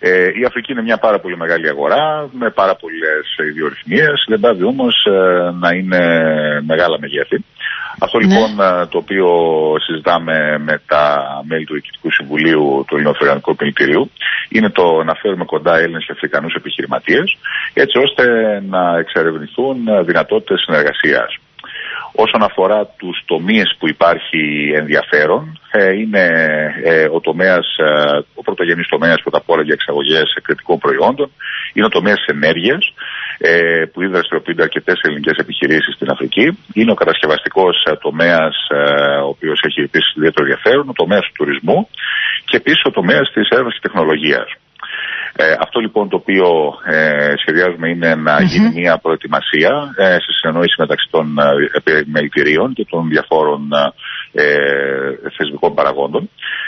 Η Αφρική είναι μια πάρα πολύ μεγάλη αγορά με πάρα πολλές ιδιορυθμίες, δεν πάβει όμως να είναι μεγάλα μεγέθη. Αυτό λοιπόν το οποίο συζητάμε με τα μέλη του Διοικητικού Συμβουλίου του Ελληνοαφρικανικού Επιμελητηρίου είναι το να φέρουμε κοντά Έλληνες και Αφρικανούς επιχειρηματίες, έτσι ώστε να εξερευνηθούν δυνατότητες συνεργασίας. Όσον αφορά τους τομείς που υπάρχει ενδιαφέρον, είναι ο πρωτογενής τομέας πρώτα απ' όλα για εξαγωγές κριτικών προϊόντων, είναι ο τομέας της ενέργειας, που ήδη δραστηριοποιούνται αρκετές ελληνικές επιχειρήσεις στην Αφρική. Είναι ο κατασκευαστικός τομέας, ο οποίος έχει επίσης ιδιαίτερο ενδιαφέρον, ο τομέας του τουρισμού και επίσης ο τομέας της έρευνας και τεχνολογίας. Αυτό λοιπόν το οποίο σχεδιάζουμε είναι να γίνει μια προετοιμασία σε συνεννόηση μεταξύ των επιμελητηρίων και των διαφόρων θεσμικών παραγόντων,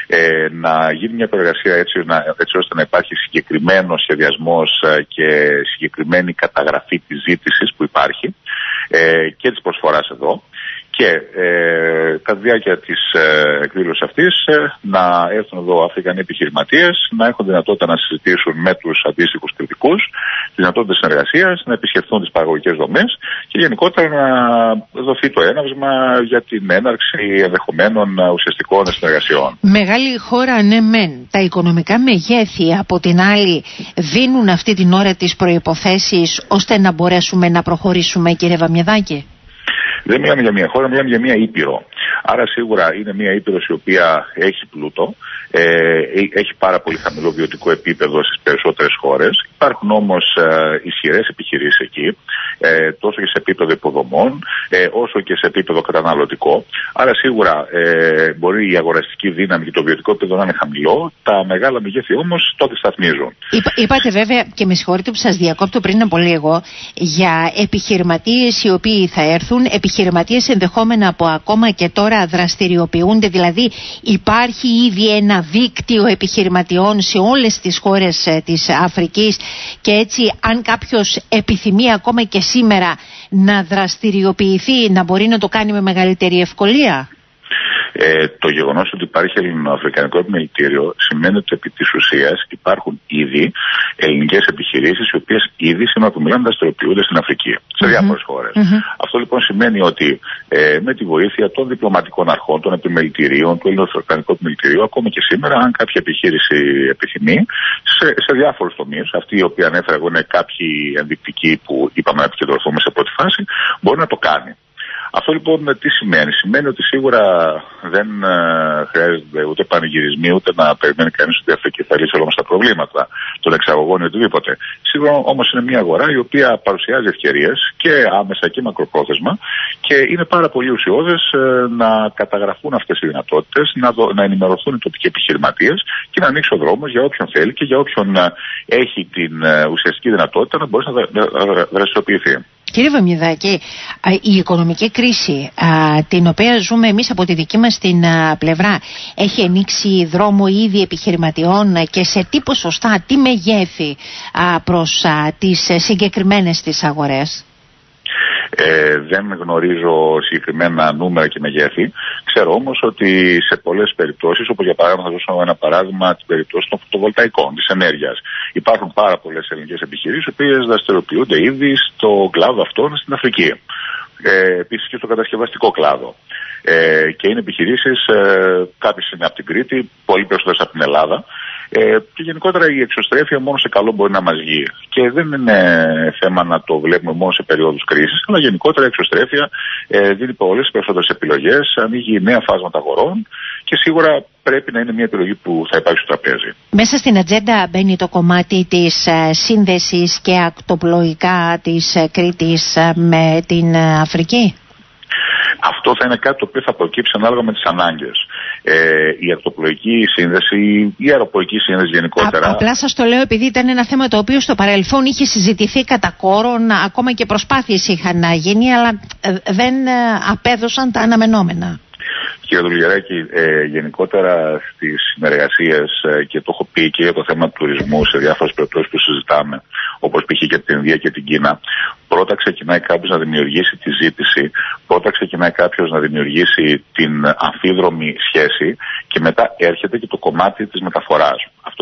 να γίνει μια προεργασία έτσι ώστε να υπάρχει συγκεκριμένος σχεδιασμός και συγκεκριμένη καταγραφή της ζήτησης που υπάρχει και της προσφοράς εδώ. Και κατά τη διάρκεια της εκδήλωσης αυτής να έρθουν εδώ Αφρικανοί επιχειρηματίες, να έχουν δυνατότητα να συζητήσουν με τους αντίστοιχους κριτικούς, δυνατότητες συνεργασίας, να επισκεφθούν τις παραγωγικές δομές και γενικότερα να δοθεί το έναυσμα για την έναρξη ενδεχομένων ουσιαστικών συνεργασιών. Μεγάλη χώρα, ναι μεν. Τα οικονομικά μεγέθη από την άλλη δίνουν αυτή την ώρα τις προϋποθέσεις ώστε να μπορέσουμε να προχωρήσουμε, κύριε Βαμιεδάκη? Δεν μιλάμε για μια χώρα, μιλάμε για μια ήπειρο. Άρα σίγουρα είναι μια ήπειρος η οποία έχει πλούτο, έχει πάρα πολύ χαμηλό βιωτικό επίπεδο στις περισσότερες χώρες. Υπάρχουν όμως ισχυρές επιχειρήσεις εκεί, τόσο και σε επίπεδο υποδομών, όσο και σε επίπεδο καταναλωτικό. Άρα σίγουρα μπορεί η αγοραστική δύναμη και το βιωτικό επίπεδο να είναι χαμηλό, τα μεγάλα μεγέθη όμως τότε σταθμίζουν. Είπατε βέβαια, και με συγχωρείτε που σας διακόπτω πριν από λίγο, για επιχειρηματίες οι οποίοι θα έρθουν, επιχειρηματίες ενδεχόμενα που ακόμα και τώρα δραστηριοποιούνται, δηλαδή υπάρχει ήδη ένα δίκτυο επιχειρηματιών σε όλες τις χώρες της Αφρικής και έτσι αν κάποιος επιθυμεί ακόμα και σήμερα να δραστηριοποιηθεί, να μπορεί να το κάνει με μεγαλύτερη ευκολία? Το γεγονός ότι υπάρχει ελληνοαφρικανικό επιμελητήριο σημαίνει ότι επί της ουσίας υπάρχουν ήδη ελληνικές επιχειρήσεις οι οποίες ήδη σήμερα που μιλάμε δραστηριοποιούνται στην Αφρική, σε διάφορες χώρες. Αυτό λοιπόν σημαίνει ότι με τη βοήθεια των διπλωματικών αρχών, των επιμελητηρίων, του ελληνοαφρικανικού επιμελητηρίου, ακόμα και σήμερα, αν κάποια επιχείρηση επιθυμεί, σε διάφορους τομείς, αυτοί οι οποίοι ανέφερα εγώ είναι κάποιοι ενδεικτικοί που είπαμε να επικεντρωθούμε σε πρώτη φάση, μπορεί να το κάνει. Αυτό λοιπόν τι σημαίνει? Σημαίνει ότι σίγουρα δεν χρειάζεται ούτε πανηγυρισμοί, ούτε να περιμένει κανείς ότι η Αφρική θα λύσει όλα μας τα προβλήματα των εξαγωγών ή οτιδήποτε. Σίγουρα όμως είναι μια αγορά η οποία παρουσιάζει ευκαιρίες και άμεσα και μακροπρόθεσμα και είναι πάρα πολύ ουσιώδες να καταγραφούν αυτές οι δυνατότητες, να ενημερωθούν οι τοπικοί επιχειρηματίες και να ανοίξει ο δρόμος για όποιον θέλει και για όποιον έχει την ουσιαστική δυνατότητα να μπορεί να δραστηριοποιηθεί. Κύριε Βαμιεδάκη, η οικονομική κρίση την οποία ζούμε εμείς από τη δική μας την πλευρά έχει ανοίξει δρόμο ήδη επιχειρηματιών και σε τι ποσοστά, τι μεγέθη προς τις συγκεκριμένες τις αγορές? Δεν γνωρίζω συγκεκριμένα νούμερα και μεγέθη. Ξέρω όμως ότι σε πολλές περιπτώσεις, όπως για παράδειγμα θα δώσω ένα παράδειγμα την περίπτωση των φωτοβολταϊκών, της ενέργειας. Υπάρχουν πάρα πολλές ελληνικές επιχειρήσεις οι οποίες δραστηριοποιούνται ήδη στο κλάδο αυτόν στην Αφρική. Επίσης και στο κατασκευαστικό κλάδο. Και είναι επιχειρήσεις, κάποιες είναι από την Κρήτη, πολύ περισσότερες από την Ελλάδα. Και γενικότερα η εξωστρέφεια μόνο σε καλό μπορεί να μας βγει. Και δεν είναι θέμα να το βλέπουμε μόνο σε περίοδους κρίσης, αλλά γενικότερα η εξωστρέφεια δίνει πολλές περισσότερες επιλογές, ανοίγει νέα φάσματα αγορών και σίγουρα πρέπει να είναι μια επιλογή που θα υπάρχει στο τραπέζι. Μέσα στην ατζέντα μπαίνει το κομμάτι της σύνδεσης και ακτοπλοϊκά της Κρήτης με την Αφρική? Αυτό θα είναι κάτι το οποίο θα προκύψει ανάλογα με τις ανάγκες. Η ακτοπλοϊκή σύνδεση, η αεροπορική σύνδεση γενικότερα. Απλά σας το λέω επειδή ήταν ένα θέμα το οποίο στο παρελθόν είχε συζητηθεί κατά κόρον, ακόμα και προσπάθειες είχαν να γίνει, αλλά δεν απέδωσαν τα αναμενόμενα. Κύριε Δουλγεράκη, γενικότερα στις συνεργασίες και το έχω πει και για το θέμα του τουρισμού σε διάφορες περιπτώσεις που συζητάμε, όπως π.χ. και την Ινδία και την Κίνα, πρώτα ξεκινάει κάποιος να δημιουργήσει τη ζήτηση, πρώτα ξεκινάει κάποιος να δημιουργήσει την αμφίδρομη σχέση και μετά έρχεται και το κομμάτι της μεταφοράς. Αυτό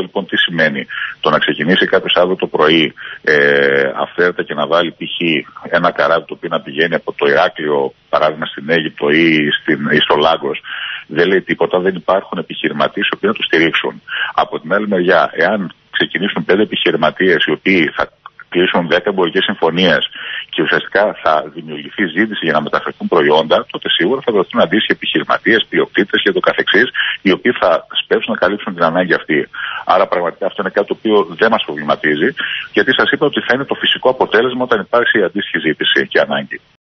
λοιπόν τι σημαίνει? Το να ξεκινήσει κάποιος αύριο το πρωί αυθαίρετα και να βάλει π.χ. ένα καράβι το οποίο να πηγαίνει από το Ηράκλειο, παράδειγμα, στην Αίγυπτο ή στο Λάγκος, δεν λέει τίποτα. Δεν υπάρχουν επιχειρηματίες οι οποίοι να το στηρίξουν. Από την άλλη μεριά, εάν ξεκινήσουν 5 επιχειρηματίες οι οποίοι θα κλείσουν 10 εμπορικές συμφωνίες και ουσιαστικά θα δημιουργηθεί ζήτηση για να μεταφερθούν προϊόντα, τότε σίγουρα θα βρεθούν αντίστοιχοι επιχειρηματίες, πλειοκτήτες και το καθεξής, οι οποίοι θα σπεύσουν να καλύψουν την ανάγκη αυτή. Άρα, πραγματικά αυτό είναι κάτι το οποίο δεν μας προβληματίζει, γιατί σας είπα ότι θα είναι το φυσικό αποτέλεσμα όταν υπάρξει αντίστοιχη ζήτηση και ανάγκη.